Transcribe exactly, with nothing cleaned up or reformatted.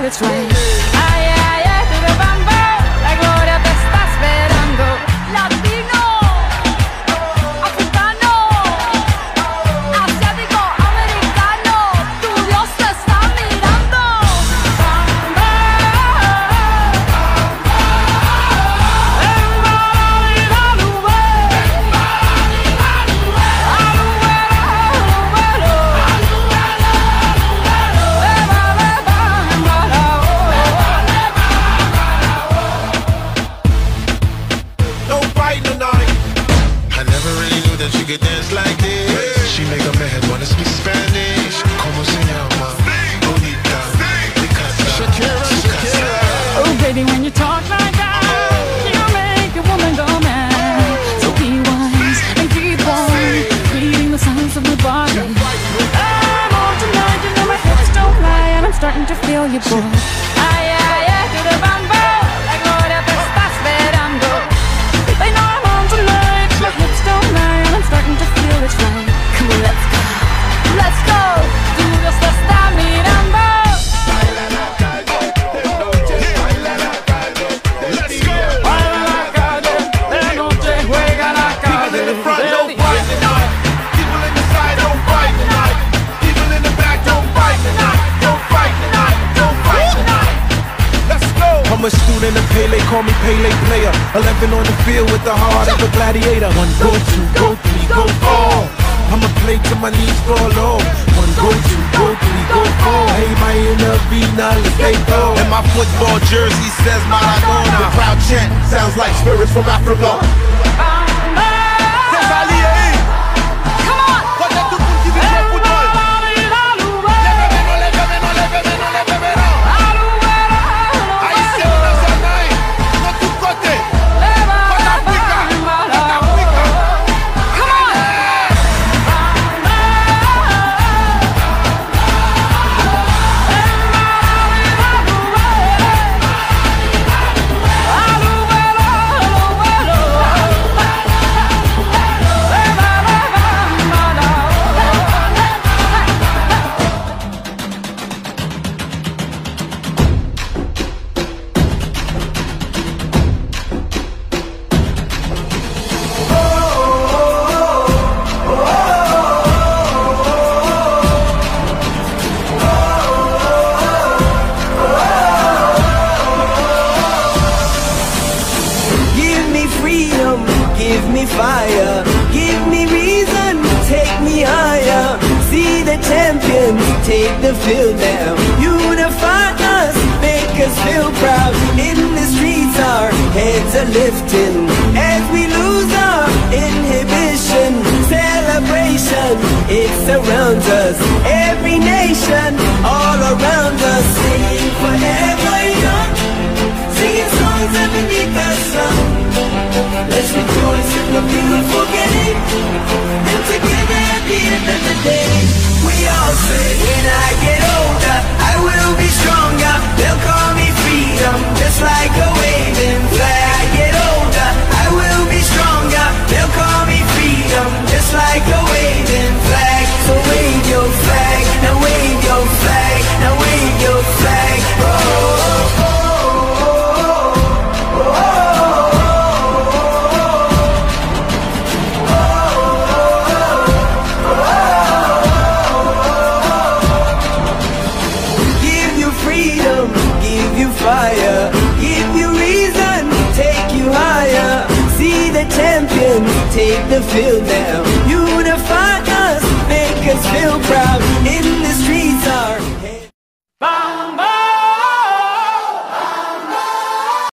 feel it's right. Ay, ay, ay, to the bambo, la gloria te está esperando. Latino, africano, asiático, americano, tu Dios te está mirando. Bamba, she could dance like this. She make a man wanna speak Spanish. Como se llama? Bonita. Shakira, Shakira. oh baby, when you talk like that, you make a woman go mad. So be wise and keep on reading the signs of my body. I'm on tonight, you know my hips don't lie, and I'm starting to feel you, boy. Ay, ay, ay, to the bambo, la gloria te está esperando. They know I'm on tonight, my hips don't lie, and I'm starting to feel it's right. Come on, let's go, let's go. Tu Dios te está mirando. Baila la calle de noche, baila la calle. Let's go. Baila la calle, de noche juega la calle. People in the front don't fight tonight. People in the side don't fight tonight. People in the back don't fight tonight. Don't fight tonight. Don't fight tonight. Let's go. I'm a student of Pele, call me Pele player. Eleven on the field with the heart of a gladiator. One go, two go, three go, four. I'ma play till my knees fall low. One go, two go, three go, four. Hey, my inner Vina, let's stay go. And my football jersey says Maradona. The crowd chant sounds like spirits from Africa. Give me fire, give me reason, take me higher. See the champions take the field now. Unify us, make us feel proud. In the streets our heads are lifting as we lose our inhibition. Celebration, it surrounds us. Every nation, all around us. Singing forever young, singing songs underneath the sun. Let's rejoice in the beautiful game, and together at the end of the day, we all say, when I get older, I will be stronger. They'll call me freedom, just like a waving flag. I get older, I will be stronger. They'll call me freedom, just like a waving flag. So wave your flag, now wave your flag, now wave your flag. Oh, oh, oh. Fire, give you reason, take you higher. See the champions take the field now. You